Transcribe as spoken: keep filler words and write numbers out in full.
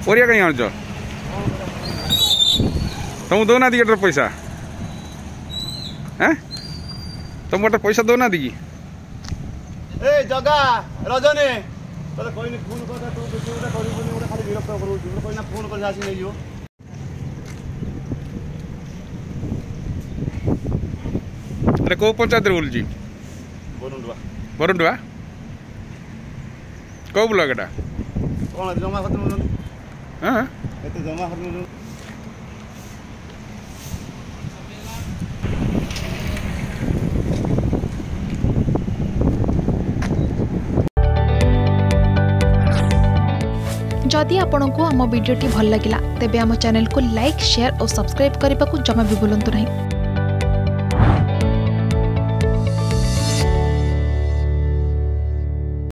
परिया कहीं आणुच तुम दौना दी पैसा हैं तुम गोटे पैसा दौना दी कि ए जगा रजनी तोते कोई फोन कर तू बेटी उडा करिबनी उडा खाली विरक्त करू तू कोई ना फोन कर जासी नै जो अरे को पंचायत रे बोल जी बरुंडवा बरुंडवा को ब्लॉक एटा कोन जमा खत्म होन हां एते जमा खत्म होन जदि आपंक आम भिडी भल लगा तेब आम चैनल को लाइक शेयर और सब्सक्राइब करने को जमा भी भूलु नहीं।